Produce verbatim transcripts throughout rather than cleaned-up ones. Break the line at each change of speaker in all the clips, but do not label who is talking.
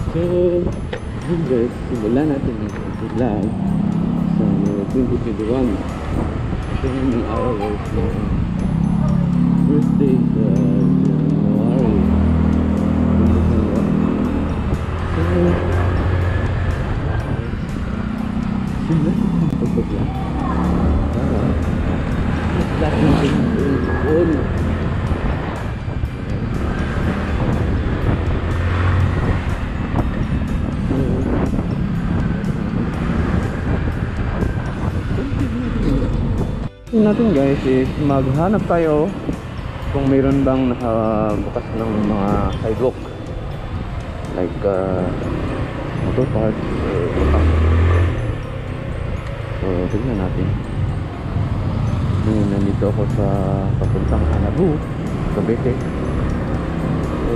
So, yun guys, simulan natin ang vlog sa twenty twenty-one. Ito yung araw guys na birthday sa January. So, simulan natin ang vlog para mag-vlog natin yung phone. Yung natin guys is maghanap tayo kung mayroon bang nakabukas ng mga sidewalk like uh, motor park or uh, so tignan natin. Ngayon nandito ako sa papuntang Hanabu, Cavite. So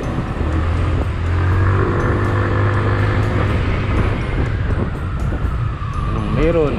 anong mayroon?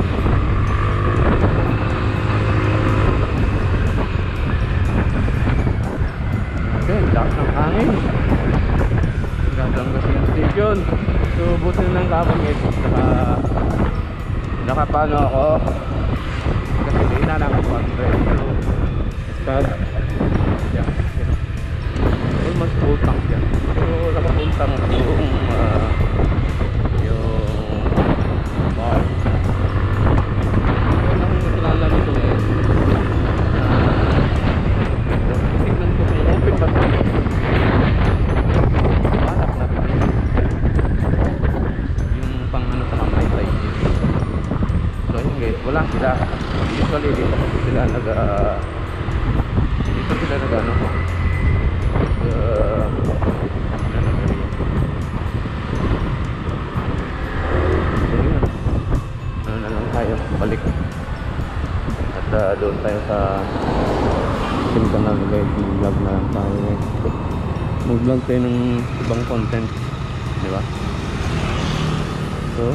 Lakas ng hangin. Gandang kasi yung station. So buti na lang kapag naka nakapano ako kasi di na lang ako pag-drive. So start yeah, you know, almost full tank yan. So nakapuntang yung uh, yung bar. So nang nakilala nito eh tignan ko kung open ba ito. Hanap natin yung pang ano sa kamay side. So ayun guys, wala sila. Usually dito kasi sila nag uh, dito sila nag ano uh, so yun, ano na lang tayo balik at uh, doon tayo sa kanal guys, mag-vlog na lang tayo guys. Mag-vlog tayo ng ibang content, di ba? So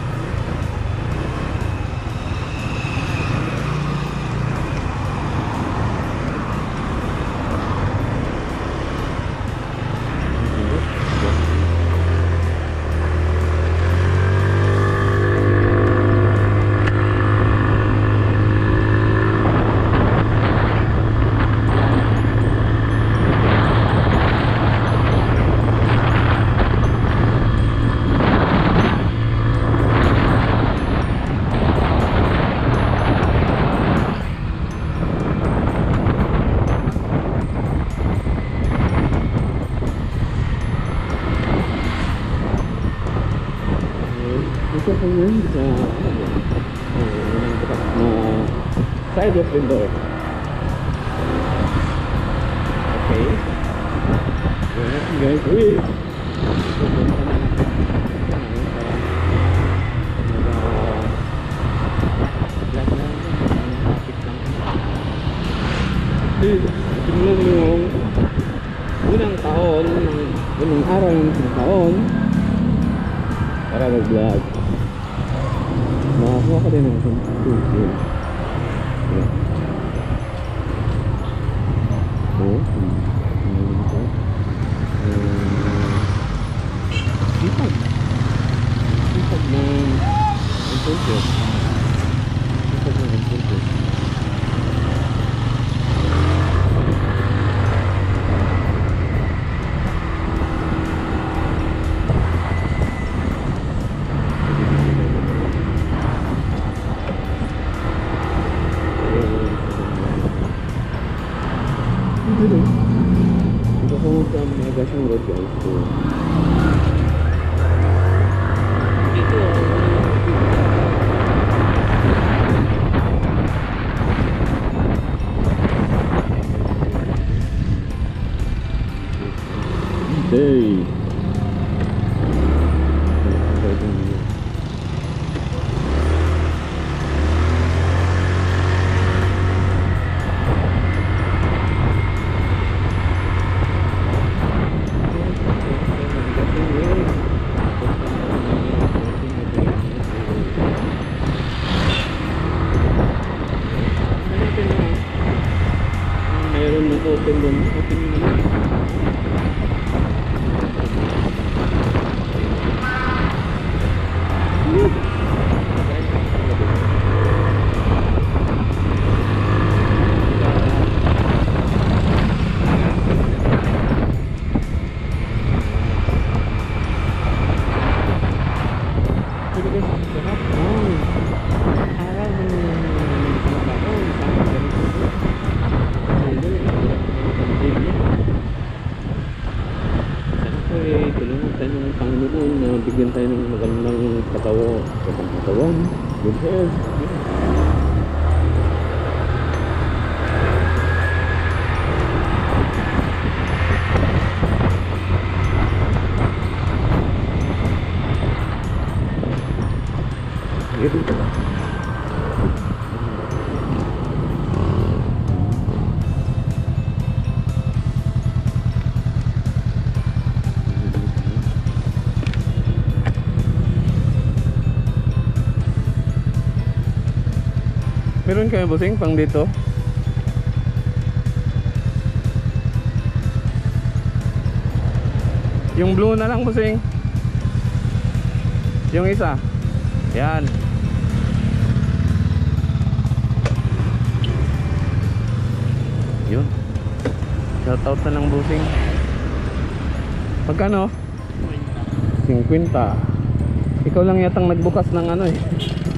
ito po yun sa unang bukas na sidewalk window. Okay, yun guys, uy pupunta na natin para mag traffic lang kasi simulan yung unang taon unang araw ng taon para mag-vlog. Makakuha ka din ng content. Yeah. So, mayroon ito. Sipag. Sipag ng content. Sipag ng content. Ito ko sa Megasang Road guys. So dito hey open doon, open naman. eh, tulungan tayo ng Panginoon na bigyan tayo ng magandang katawan, magandang katawan, good health. Gitu. Meron kayo busing pang dito? Yung blue na lang busing. Yung isa. Yan. Yun. Shoutout na lang busing. Magkano? fifty. Ikaw lang yatang nagbukas ng ano eh.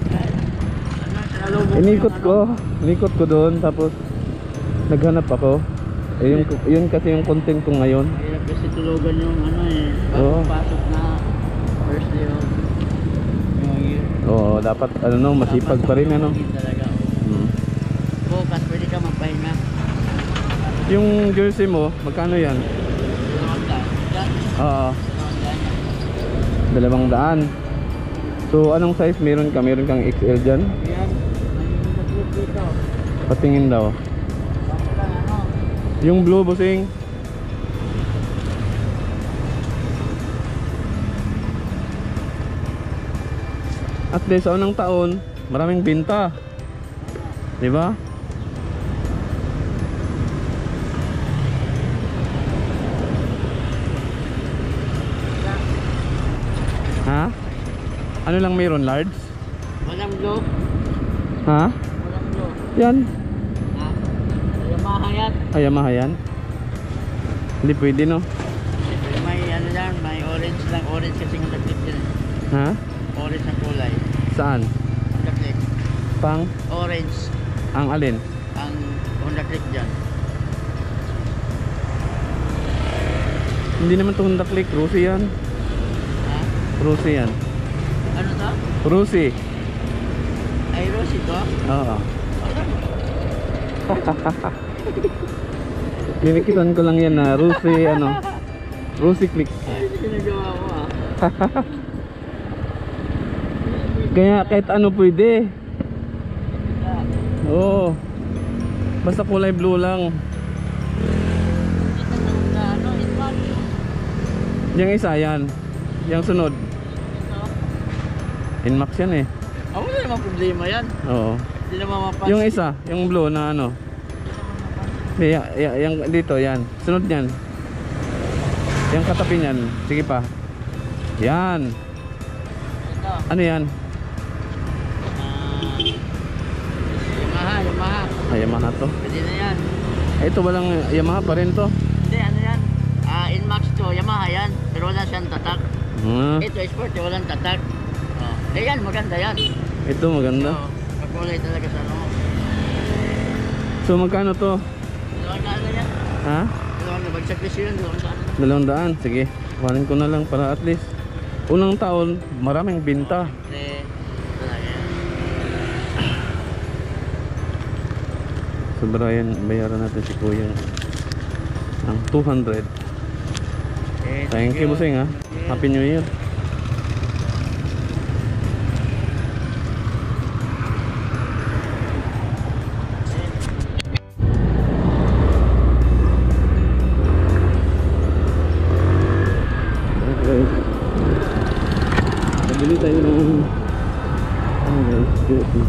Inikot ko, inikot ko doon tapos naghanap ako. Eh, yun, yun kasi yung content ko ngayon.
Hirap kasi tulugan yung ano eh.
Oo.
Pasok na first day of yung year.
Oo, dapat ano no, masipag pa rin ano.
Talaga.
Hmm.
Bukas pwede ka magpahinga.
Yung jersey mo, magkano yan?
Dalawang daan. Yan.
Oo,
Dalawang daan.
dalawang daan. So anong size meron ka? Meron kang X L dyan?
Yan. May nag-group dito.
Patingin daw.
Baka lang ano.
Yung blue busing. At least sa unang taon, maraming binta. Di ba? Ha? Ano lang meron, large?
Walang blue.
Ha?
Walang blue.
Yan.
Ha? Yamaha yan.
Ay, Yamaha yan. Hindi pwede no?
Siyempre may ano yan. May orange lang. Orange kasi yung nag-clip yan.
Ha?
Orange ang kulay.
Saan?
Honda Click.
Pang?
Orange
Ang alin?
ang Honda Click dyan.
Hindi naman ito Honda Click. Rusi yan.
Ha?
Rusi yan.
Ano to?
Rusi.
Ay, Rose ito?
Oo. Kinikitan ko lang yan na Rusi ano. Rusi Click.
Ay, ginagawa ko ah.
Kaya kahit ano pwede. Oo. Basta kulay blue lang.
Na ano, Inmax.
Yung isa yan. Yung sunod.
Ito.
Inmax yan eh.
Ah, wala namang problema yan.
Oo.
Hindi naman mapansin.
Yung isa, yung blue na ano. Hindi, y- y- yung dito yan. Sunod yan. Yung katabi niyan. Sige pa. Yan.
Ito.
Ano yan?
Ah, Yamaha, Yamaha.
Ay, Yamaha to.
Pwede na yan.
Eh, ito walang Yamaha pa rin to.
Hindi, ano yan? Ah, Inmax to, Yamaha yan. Pero wala siyang tatak.
Ah,
Ito, Sport, eh, walang tatak. Oh. Eh yan, maganda yan.
ito maganda.
Oo, pagkulay talaga sa ano.
So magkano to?
Dalawang daan na yan.
Ha?
Dalawang na, magsakrisyo yun, dalawang daan na.
Dalawang daan. Sige, kuhanin ko na lang para at least unang taon maraming binta.
Eh, talaga yan.
So Brian, bayaran natin si Kuya ng two hundred.
Eh,
Thank you, bossing ha. Happy New Year. Okay. Nabili tayo ng ano guys, jersey.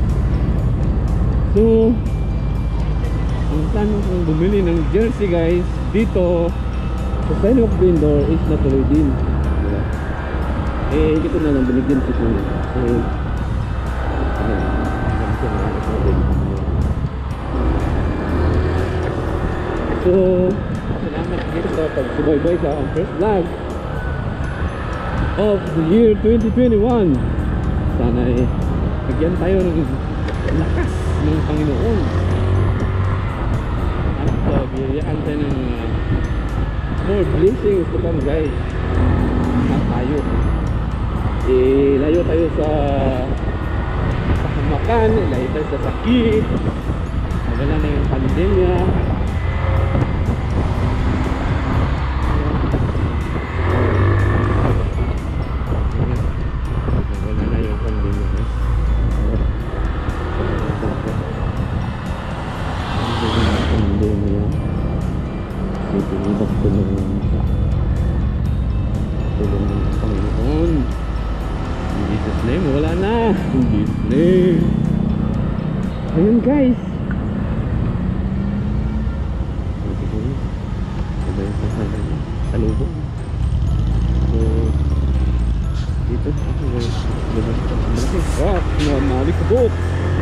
So ang plano kong bumili ng jersey guys dito sa sidewalk vendor is natuloy din. Diba? Eh hindi ko na lang binigyan si Kuya. Eh ano, ganito na lang ako din. So salamat dito sa pagsubaybay sa aking first vlog of the year twenty twenty-one. Sana eh bigyan tayo ng lakas ng Panginoon at uh, biyayaan tayo ng uh, more blessings to come guys. layo. Eh, layo tayo sa kahamakan, layo tayo sa sakit. Magala na yung pandemya. Magala na yung pandemya. Pandemya. Itinibak ko na yung tulong ng Panginoon. In Jesus name, wala na. In Jesus name. Ayun guys. Sabay sa salubong. So, dito ako guys. Labas ko. Wow, namalik sa boat.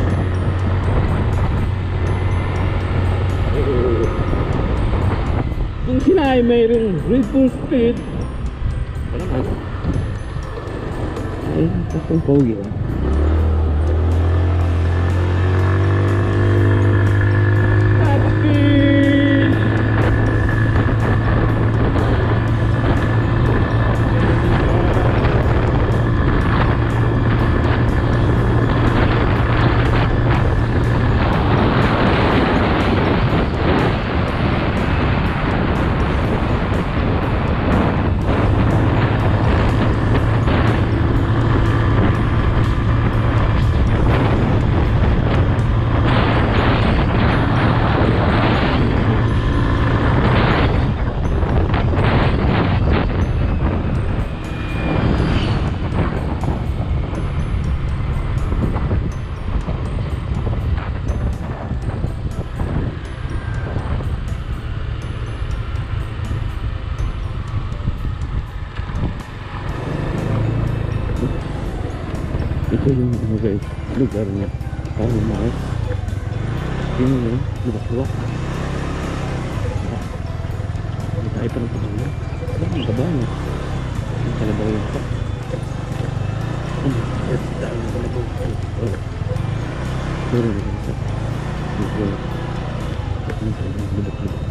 Kung sila ay mayroong Red Bull Speed, wala man. Ay, takong pogi ah. Ito yung ano guys, lugar niya. Kaya lumakas. Tingnan nyo, lubak-lubak. Hindi tayo pa ng pagkala. Ang kabahan eh. Ang kalabaw yung pa. Ang dahil ng kalabaw. Oh. Pero na ganito. Dito. Ang kalabaw, lubak-lubak.